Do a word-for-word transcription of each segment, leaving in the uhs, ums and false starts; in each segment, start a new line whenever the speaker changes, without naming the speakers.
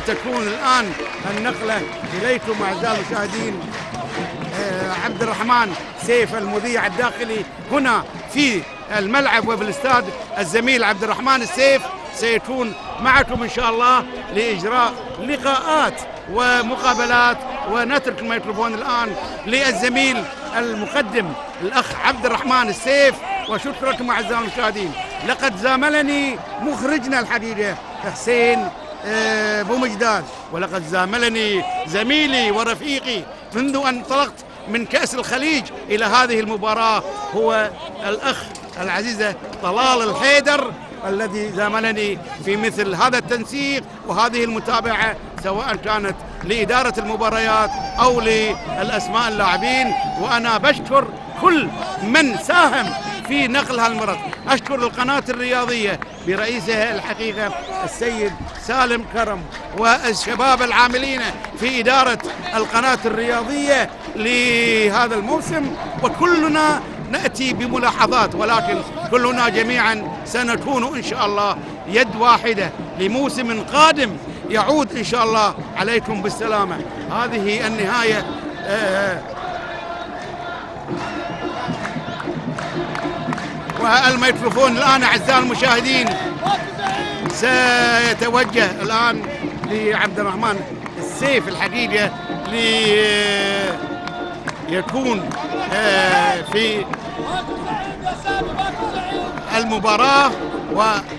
وتكون الآن النقلة إليكم أعزائي المشاهدين. عبد الرحمن سيف المذيع الداخلي هنا في الملعب وفي الاستاد. الزميل عبد الرحمن السيف سيكون معكم إن شاء الله لإجراء لقاءات ومقابلات. ونترك الميكروفون الآن للزميل المقدم الأخ عبد الرحمن السيف. وشكركم أعزائي المشاهدين. لقد زاملني مخرجنا الحقيقة حسين بومجداد، ولقد زاملني زميلي ورفيقي منذ أن انطلقت من كأس الخليج إلى هذه المباراة هو الأخ العزيزة طلال الحيدر، الذي زاملني في مثل هذا التنسيق وهذه المتابعة، سواء كانت لإدارة المباريات أو للأسماء اللاعبين. وأنا بشكر كل من ساهم في نقل هالمرض. أشكر القناة الرياضية برئيسها الحقيقة السيد سالم كرم والشباب العاملين في إدارة القناة الرياضية لهذا الموسم. وكلنا نأتي بملاحظات، ولكن كلنا جميعا سنكون إن شاء الله يد واحدة لموسم قادم يعود إن شاء الله عليكم بالسلامة. هذه النهاية. آه والميكروفون الآن أعزائي المشاهدين سيتوجه الآن لعبد الرحمن السيف الحقيقة ليكون في المباراة. و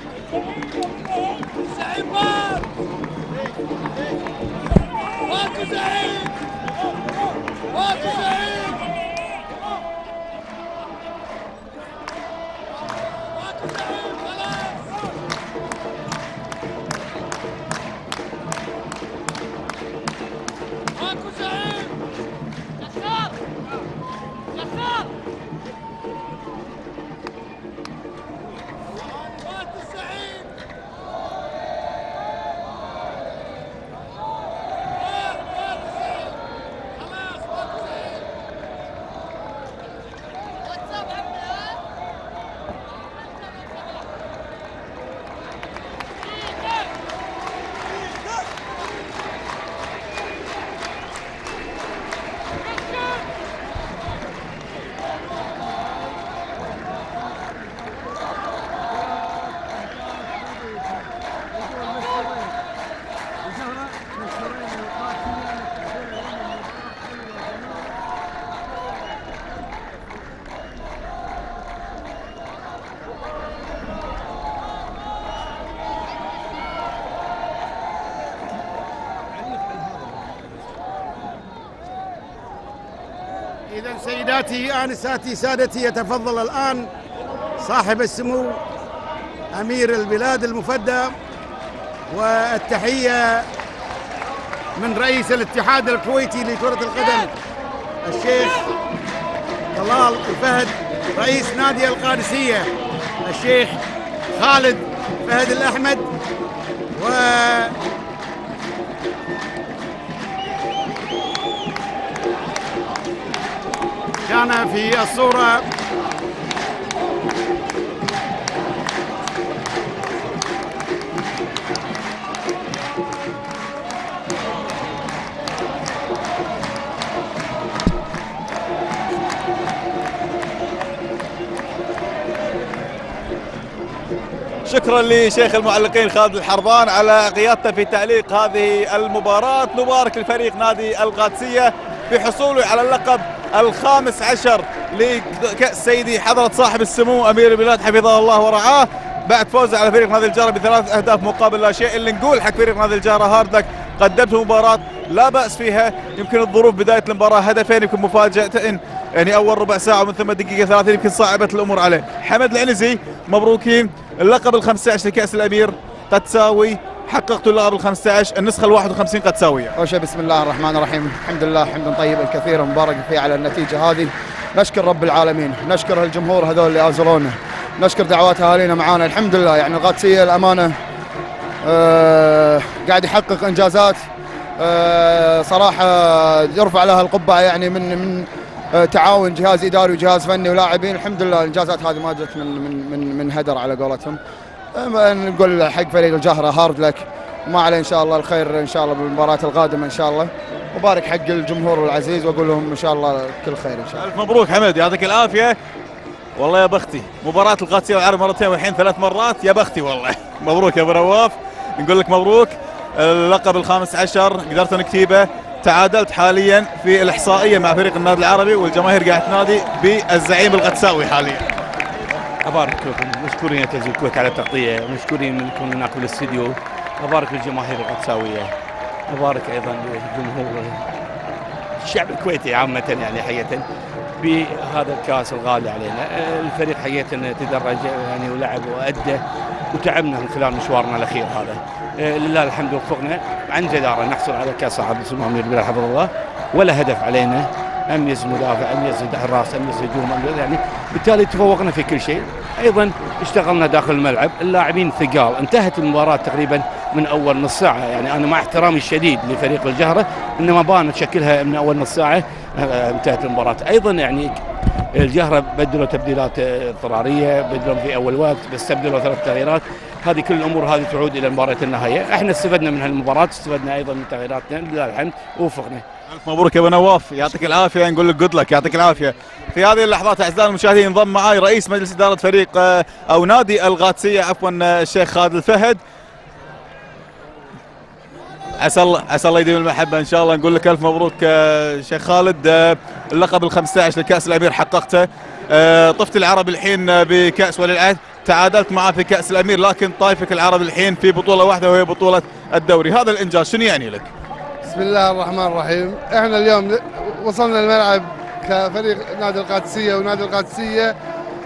إذا سيداتي آنساتي سادتي، يتفضل الآن صاحب السمو أمير البلاد المفدى والتحية من رئيس الاتحاد الكويتي لكرة القدم الشيخ طلال الفهد، رئيس نادي القادسية الشيخ خالد فهد الأحمد، و كان في الصورة
شكرا لشيخ المعلقين خالد الحربان على قيادته في تعليق هذه المباراة. نبارك لفريق نادي القادسية بحصوله على اللقب الخامس عشر لكأس سيدي حضرة صاحب السمو أمير البلاد حفظه الله ورعاه، بعد فوزه على فريق نادي الجارة بثلاث أهداف مقابل لا شيء. اللي نقول حق فريق نادي الجارة هاردك قدمت مباراة لا بأس فيها. يمكن الظروف بداية المباراة هدفين يمكن مفاجأة، يعني أول ربع ساعة ومن ثم دقيقة ثلاثين يمكن صعبت الأمور عليه. حمد العنزي مبروكين، اللقب الخمسة عشر لكأس الأمير قد تساوي، حققتوا اللقب الخمسة عشر، النسخة الواحد وخمسين قد تساوية.
أول شيء بسم الله الرحمن الرحيم، الحمد لله حمدا طيبا كثيرا مبارك فيه على النتيجة هذه. نشكر رب العالمين، نشكر الجمهور هذول اللي آزرونا، نشكر دعوات أهالينا معانا. الحمد لله يعني القادسية الأمانة آه قاعد يحقق إنجازات آه صراحة يرفع لها القبعة، يعني من من آه تعاون جهاز إداري وجهاز فني ولاعبين. الحمد لله الإنجازات هذه ما جت من من من من هدر على قولتهم. نقول حق فريق الجهرة هارد لك، وما عليه ان شاء الله الخير ان شاء الله بالمباراه القادمه ان شاء الله. وبارك حق الجمهور العزيز واقول لهم ان شاء الله كل خير ان شاء الله.
الف مبروك حمد، يعطيك العافيه. والله يا بختي مباراه القادسيه والعرب مرتين والحين ثلاث مرات، يا بختي والله. مبروك يا ابو نواف، نقول لك مبروك. اللقب الخامس عشر قدرت انك تجيبه، تعادلت حاليا في الاحصائيه مع فريق النادي العربي، والجماهير قاعد تنادي بالزعيم القدساوي حاليا.
ابارك لكم، مشكورين يا تلفزيون الكويت على التغطيه، مشكورين منكم هناك بالاستديو. ابارك للجماهير القدساويه، ابارك ايضا للجمهور الشعب الكويتي عامه يعني حقيقه بهذا الكاس الغالي علينا. الفريق حقيقه تدرج يعني ولعب وادى وتعبنا من خلال مشوارنا الاخير هذا. لله الحمد وفقنا عن جداره نحصل على كاس صاحب السمو امير البلاد حفظه الله، ولا هدف علينا، اميز مدافع، اميز حراس، اميز هجوم، يعني بالتالي تفوقنا في كل شيء. ايضا اشتغلنا داخل الملعب، اللاعبين ثقال، انتهت المباراه تقريبا من اول نص ساعه، يعني انا مع احترامي الشديد لفريق الجهره انما بانت شكلها من اول نص ساعه انتهت المباراه. ايضا يعني الجهره بدلوا تبديلات اضطراريه، بدلوا في اول وقت، استبدلوا ثلاث تغييرات. هذه كل الامور هذه تعود الى مباراه النهايه. احنا استفدنا من هالمباراه، استفدنا ايضا من تغييراتنا لله الحمد ووفقنا.
الف مبروك يا ابو نواف، يعطيك العافيه، نقول لك جود لك، يعطيك العافيه. في هذه اللحظات اعزائي المشاهدين انضم معي رئيس مجلس اداره فريق او نادي القادسيه عفوا الشيخ خالد الفهد. عسى الله عسى الله يديم المحبه ان شاء الله. نقول لك الف مبروك شيخ خالد، اللقب ال خمسة عشر لكاس الامير حققته. طفت العرب الحين بكاس ولي العهد، تعادلت معه في كاس الامير، لكن طايفك العرب الحين في بطوله واحده وهي بطوله الدوري. هذا الانجاز شنو يعني لك؟
بسم الله الرحمن الرحيم. احنا اليوم وصلنا الملعب كفريق نادي القادسيه، ونادي القادسيه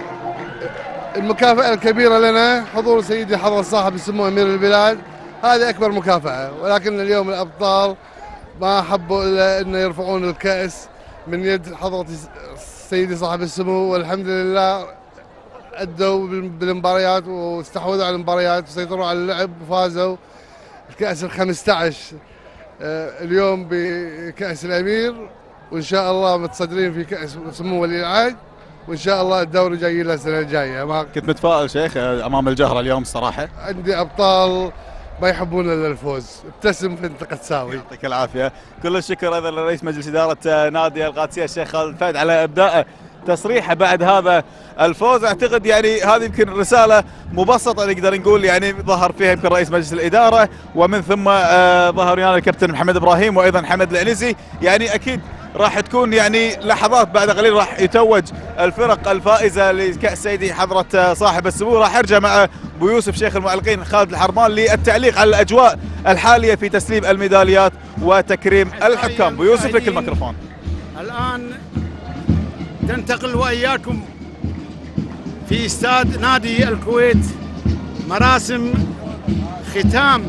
المكافاه الكبيره لنا حضور سيدي حضره صاحب السمو امير البلاد، هذه اكبر مكافاه. ولكن اليوم الابطال ما حبوا الا ان يرفعون الكاس من يد حضره سيدي صاحب السمو، والحمد لله ادوا بالمباريات واستحوذوا على المباريات وسيطروا على اللعب وفازوا الكاس ال خمسة عشر اليوم بكاس الامير، وان شاء الله متصدرين في كاس سمو ولي العهد، وان شاء الله الدوري جاي له السنه الجايه. ما
كنت متفائل شيخ امام الجهره اليوم الصراحه؟
عندي ابطال ما يحبون الا الفوز، ابتسم فانت تساوي.
يعطيك العافيه. كل الشكر ايضا لرئيس مجلس اداره نادي القادسيه الشيخ خالد الفهد على ابداء تصريحه بعد هذا الفوز. اعتقد يعني هذه يمكن رساله مبسطه نقدر نقول يعني ظهر فيها يمكن رئيس مجلس الاداره، ومن ثم آه ظهر ويانا الكابتن محمد ابراهيم وايضا حمد العنزي. يعني اكيد راح تكون يعني لحظات بعد قليل راح يتوج الفرق الفائزه لكاس سيدي حضره صاحب السمو. راح ارجع مع ابو يوسف شيخ المعلقين خالد الحرمان للتعليق على الاجواء الحاليه في تسليم الميداليات وتكريم الحكام. ابو يوسف لك الميكروفون.
الان تنتقل واياكم في استاد نادي الكويت مراسم ختام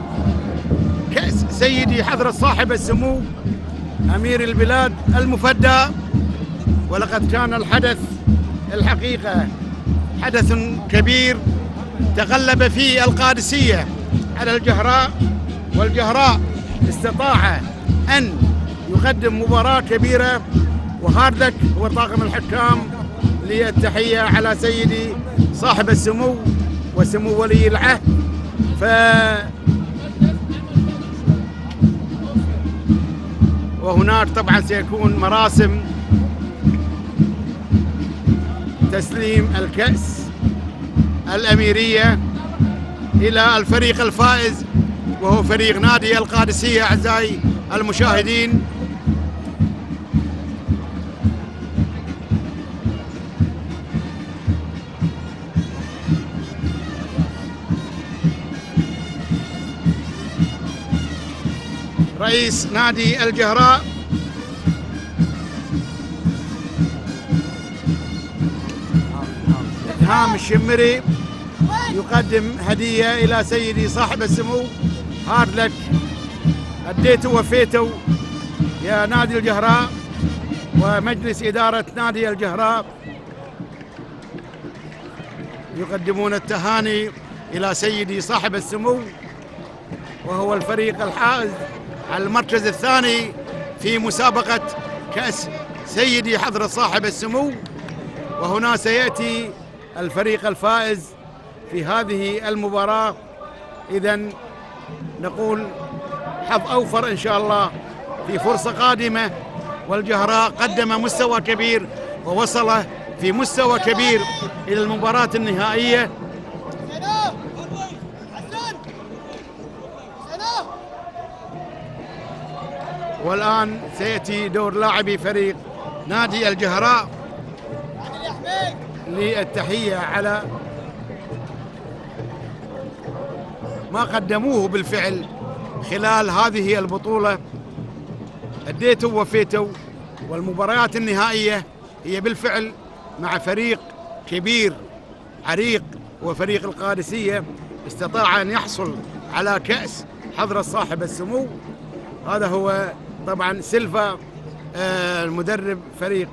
كأس سيدي حضرة صاحب السمو أمير البلاد المفدى. ولقد كان الحدث الحقيقة حدث كبير تغلب فيه القادسية على الجهراء، والجهراء استطاع أن يقدم مباراة كبيرة. وهاردك هو طاقم الحكام للتحية على سيدي صاحب السمو وسمو ولي العهد. ف وهناك طبعا سيكون مراسم تسليم الكأس الأميرية إلى الفريق الفائز وهو فريق نادي القادسية. أعزائي المشاهدين، رئيس نادي الجهراء إلهام الشمري يقدم هدية إلى سيدي صاحب السمو. هارد لك، أديتوا وفيتوا يا نادي الجهراء ومجلس إدارة نادي الجهراء، يقدمون التهاني إلى سيدي صاحب السمو وهو الفريق الحائز على المركز الثاني في مسابقة كأس سيدي حضرة صاحب السمو. وهنا سيأتي الفريق الفائز في هذه المباراة. إذن نقول حظ أوفر إن شاء الله في فرصة قادمة، والجهراء قدم مستوى كبير ووصل في مستوى كبير إلى المباراة النهائية. والآن سيأتي دور لاعبي فريق نادي الجهراء للتحية على ما قدموه بالفعل خلال هذه البطولة، أديتوا ووفيتوا، والمباريات النهائية هي بالفعل مع فريق كبير عريق وفريق القادسية استطاع أن يحصل على كأس حضرة صاحب السمو. هذا هو طبعا سيلفا المدرب فريق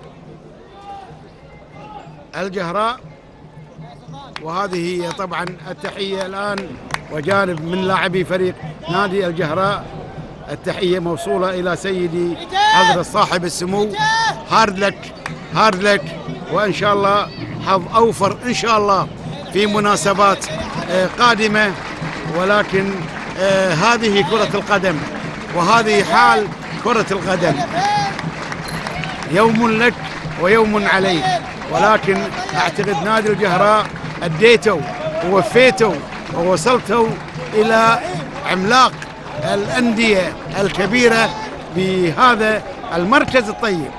الجهراء، وهذه هي طبعا التحية الآن وجانب من لاعبي فريق نادي الجهراء. التحية موصولة إلى سيدي حضرة صاحب السمو. هارد لك هارد لك، وإن شاء الله حظ أوفر إن شاء الله في مناسبات قادمة، ولكن هذه كرة القدم وهذه حال كرة القدم، يوم لك ويوم عليك، ولكن أعتقد نادي الجهراء أديتوا ووفيتوا ووصلتوا إلى عملاق الأندية الكبيرة بهذا المركز الطيب.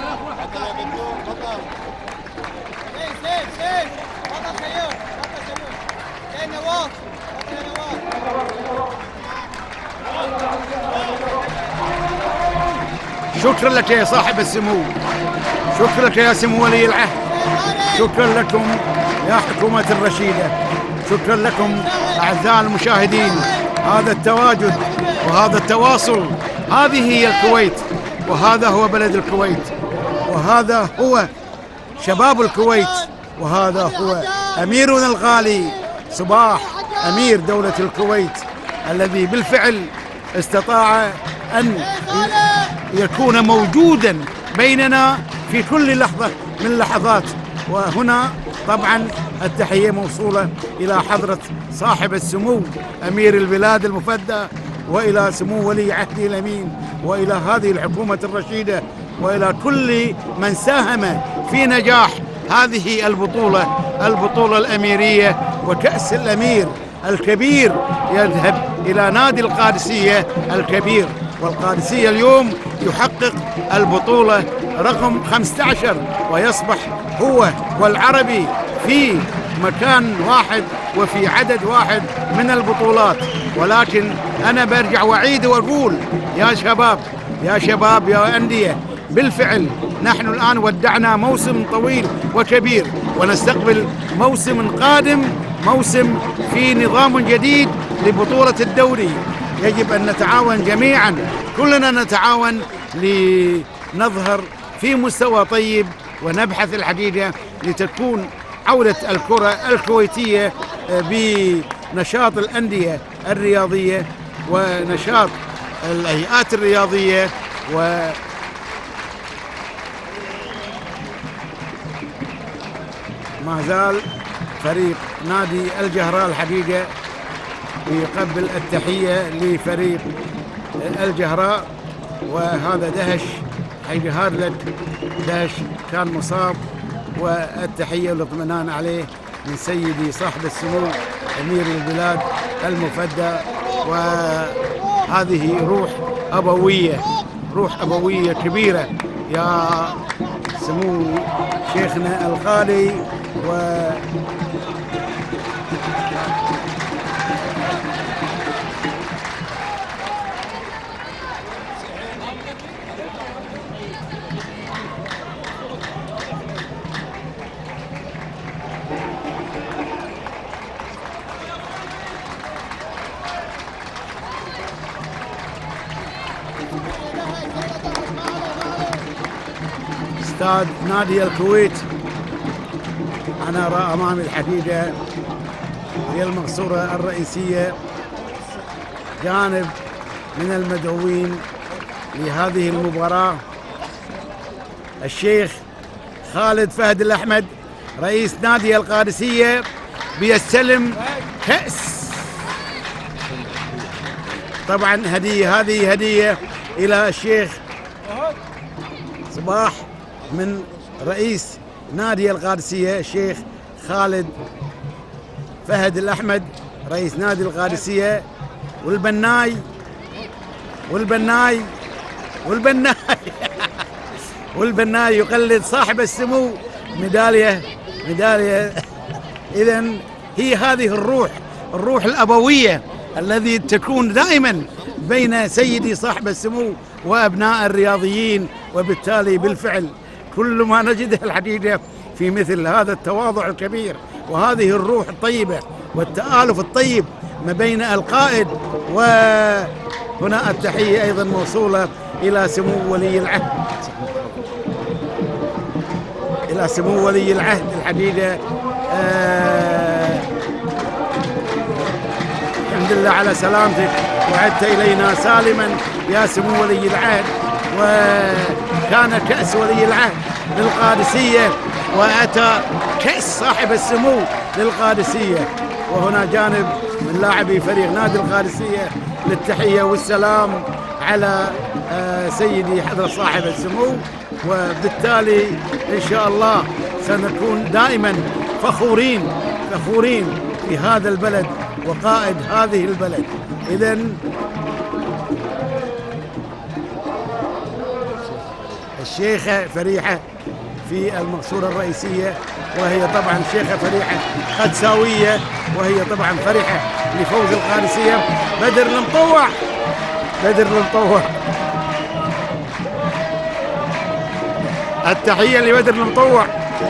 شكرا لك يا صاحب السمو، شكرا لك يا سمو ولي العهد، شكرا لكم يا حكومة الرشيدة، شكرا لكم أعزائي المشاهدين. هذا التواجد وهذا التواصل، هذه هي الكويت، وهذا هو بلد الكويت، وهذا هو شباب الكويت، وهذا هو أميرنا الغالي صباح أمير دولة الكويت، الذي بالفعل استطاع أن يكون موجودا بيننا في كل لحظة من لحظات. وهنا طبعا التحية موصولة إلى حضرة صاحب السمو أمير البلاد المفدى، وإلى سمو ولي عهده الأمين، وإلى هذه الحكومة الرشيدة، وإلى كل من ساهم في نجاح هذه البطولة، البطولة الأميرية وكأس الأمير الكبير يذهب إلى نادي القادسية الكبير. والقادسية اليوم يحقق البطولة رقم خمسة عشر ويصبح هو والعربي في مكان واحد وفي عدد واحد من البطولات. ولكن أنا برجع وأعيد وأقول يا شباب يا شباب يا أندية، بالفعل نحن الآن ودعنا موسم طويل وكبير، ونستقبل موسم قادم، موسم في نظام جديد لبطولة الدوري. يجب أن نتعاون جميعا، كلنا نتعاون لنظهر في مستوى طيب، ونبحث الحقيقة لتكون عودة الكرة الكويتية بنشاط الأندية الرياضية ونشاط الهيئات الرياضية. و ما زال فريق نادي الجهراء الحقيقة يقبل التحية لفريق الجهراء، وهذا دهش حيجهر لك، دهش كان مصاب، والتحية والاطمئنان عليه من سيدي صاحب السمو أمير البلاد المفدى. وهذه روح أبوية، روح أبوية كبيرة يا سمو شيخنا الغالي. و استاد نادي الكويت أنا أرى أمامي الحقيقة هي المقصورة الرئيسية، جانب من المدعوين لهذه المباراة الشيخ خالد فهد الأحمد رئيس نادي القادسية، بيستلم كأس طبعا هدية، هذه هدية إلى الشيخ صباح من رئيس نادي القادسية الشيخ خالد فهد الأحمد رئيس نادي القادسية، والبناي والبناي والبناي والبناي يقلد صاحب السمو ميدالية ميدالية. إذن هي هذه الروح، الروح الأبوية الذي تكون دائما بين سيدي صاحب السمو وأبناء الرياضيين، وبالتالي بالفعل كل ما نجده الحقيقة في مثل هذا التواضع الكبير وهذه الروح الطيبة والتآلف الطيب ما بين القائد. وهنا التحية أيضا موصولة إلى سمو ولي العهد، إلى سمو ولي العهد الحقيقة. آه الحمد لله على سلامتك، وعدت إلينا سالما يا سمو ولي العهد. وكان كأس ولي العهد للقادسية، وأتى كأس صاحب السمو للقادسية. وهنا جانب من لاعبي فريق نادي القادسية للتحية والسلام على سيدي حضرة صاحب السمو. وبالتالي إن شاء الله سنكون دائما فخورين فخورين في هذا البلد وقائد هذه البلد. إذن الشيخة فريحة في المقصورة الرئيسية، وهي طبعا الشيخة فريحة قدساوية، وهي طبعا فرحة لفوز القادسية. بدر المطوع، بدر المطوع، التحية لبدر المطوع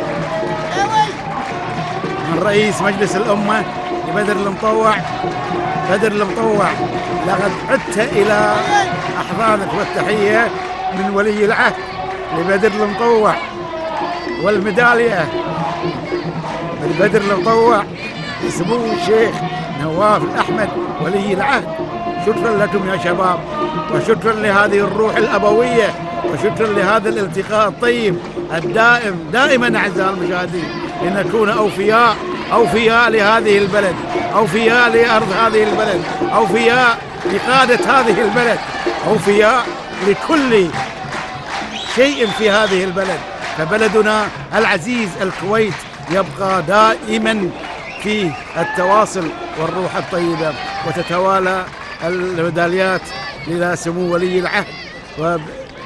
من رئيس مجلس الأمة لبدر المطوع. بدر المطوع لقد عدت إلى أحضانك، والتحية من ولي العهد لبدر المطوع، والميدالية من بدر المطوع لسمو الشيخ نواف الأحمد ولي العهد. شكرا لكم يا شباب، وشكرا لهذه الروح الأبوية، وشكرا لهذا الالتقاء الطيب الدائم. دائما أعزائي المشاهدين لنكون أوفياء أوفياء لهذه البلد، أوفياء لأرض هذه البلد، أوفياء لقادة هذه البلد، أوفياء لكل شيء في هذه البلد. فبلدنا العزيز الكويت يبقى دائما في التواصل والروح الطيبة، وتتوالى الميداليات إلى سمو ولي العهد. وب...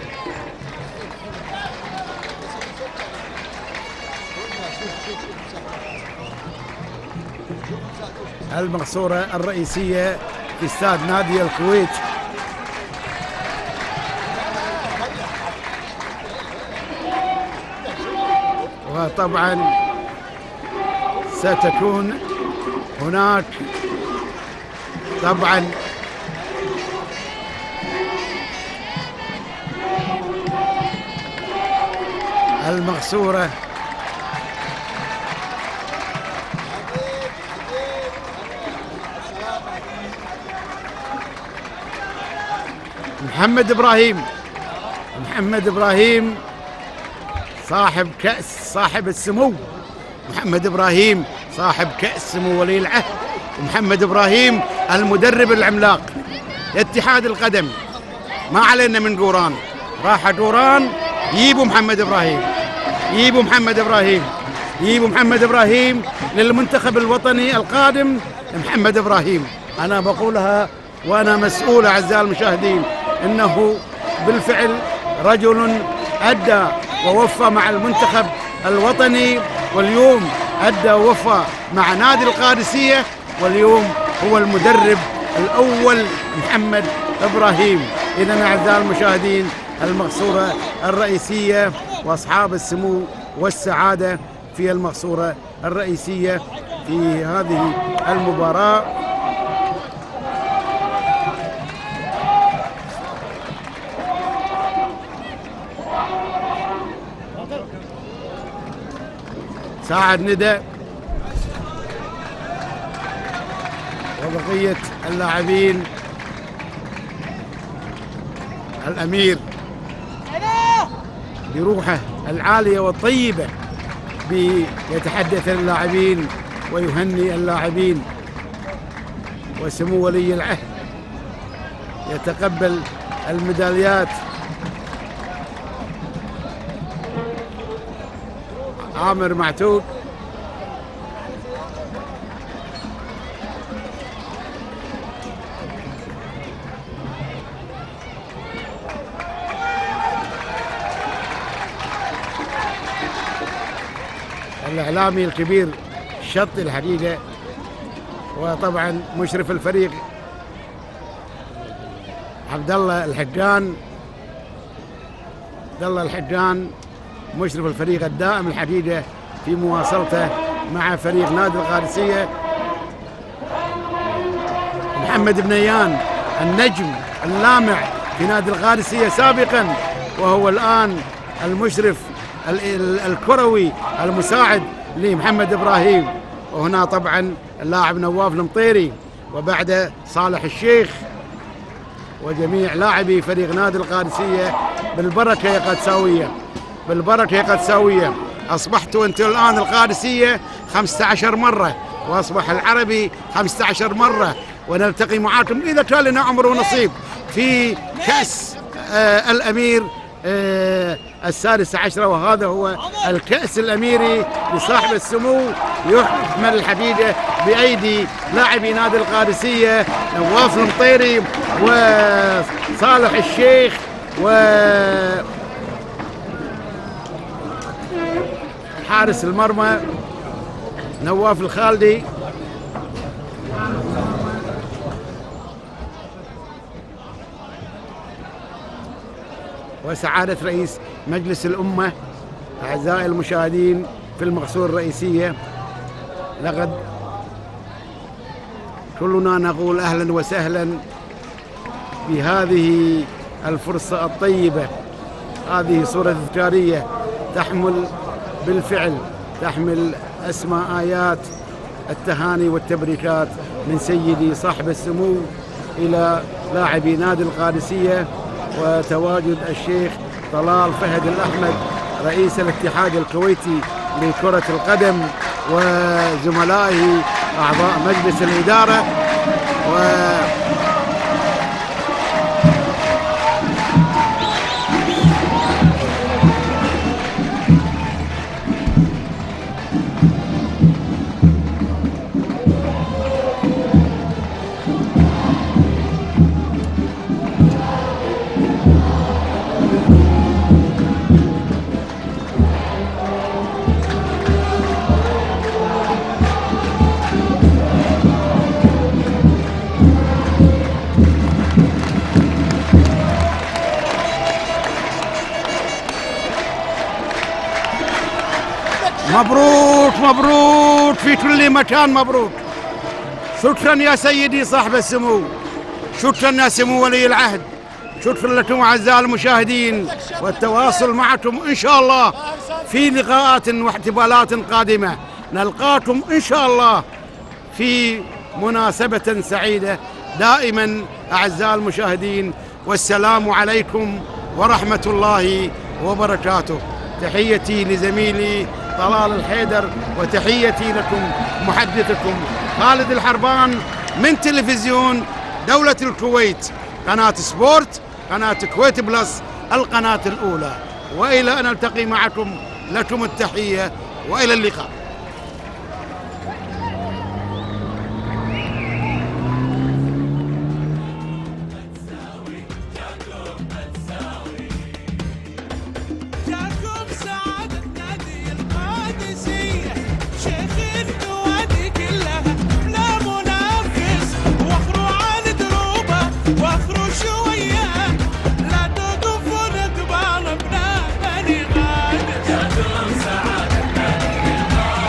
المقصورة الرئيسية في استاد نادي الكويت. وطبعا ستكون هناك طبعا المقصورة محمد إبراهيم، محمد إبراهيم صاحب كأس صاحب السمو، محمد إبراهيم صاحب كأس سمو ولي العهد، ومحمد إبراهيم المدرب العملاق اتحاد القدم. ما علينا من قوران، راح قوران يجيبوا محمد إبراهيم، يجيبوا محمد إبراهيم، يجيبوا محمد إبراهيم للمنتخب الوطني القادم. محمد إبراهيم أنا بقولها وأنا مسؤول أعزائي المشاهدين، إنه بالفعل رجل أدى ووفى مع المنتخب الوطني، واليوم أدى ووفى مع نادي القادسية، واليوم هو المدرب الأول محمد إبراهيم. إذا أعزائي المشاهدين المقصورة الرئيسية وأصحاب السمو والسعادة في المقصورة الرئيسية في هذه المباراة. ساعد ندى وبقية اللاعبين، الأمير بروحه العالية والطيبة بيتحدث اللاعبين ويهني اللاعبين، وسمو ولي العهد يتقبل الميداليات عامر معتوق. الإعلامي الكبير شط الحقيقة، وطبعا مشرف الفريق عبد الله الحقان. عبد الله الحقان مشرف الفريق الدائم الحقيقة في مواصلته مع فريق نادي القادسية. محمد بنيان النجم اللامع في نادي القادسية سابقا، وهو الآن المشرف الكروي المساعد لمحمد إبراهيم. وهنا طبعا اللاعب نواف المطيري، وبعده صالح الشيخ، وجميع لاعبي فريق نادي القادسية. بالبركة يا قادساوية، بالبركة يا قادساوية. أصبحتوا أنتم الآن القادسية خمسة عشر مرة، وأصبح العربي خمسة عشر مرة، ونلتقي معاكم إذا كان لنا عمر ونصيب في كأس آه الأمير آه السادس عشر، وهذا هو الكأس الأميري لصاحب السمو، يحمل الحقيقة بأيدي لاعبي نادي القادسية نواف المطيري وصالح الشيخ و حارس المرمى نواف الخالدي. وسعادة رئيس مجلس الأمة. أعزائي المشاهدين في المقصورة الرئيسية، لقد كلنا نقول أهلا وسهلا بهذه الفرصة الطيبة. هذه صورة تذكارية تحمل بالفعل تحمل أسماء آيات التهاني والتبريكات من سيدي صاحب السمو إلى لاعبي نادي القادسية، وتواجد الشيخ طلال فهد الأحمد رئيس الاتحاد الكويتي لكرة القدم، وزملائه أعضاء مجلس الإدارة. و مبروك مبروك في كل مكان، مبروك. شكرا يا سيدي صاحب السمو، شكرا يا سمو ولي العهد، شكرا لكم أعزائي المشاهدين، والتواصل معكم إن شاء الله في لقاءات واحتفالات قادمة. نلقاكم إن شاء الله في مناسبة سعيدة دائما أعزائي المشاهدين، والسلام عليكم ورحمة الله وبركاته. تحيتي لزميلي طلال الحيدر، وتحيتي لكم محدثكم خالد الحربان من تلفزيون دولة الكويت، قناة سبورت، قناة كويت بلس، القناة الأولى. وإلى أن ألتقي معكم، لكم التحية وإلى اللقاء.
سعادة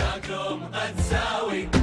وياكم قدساوي.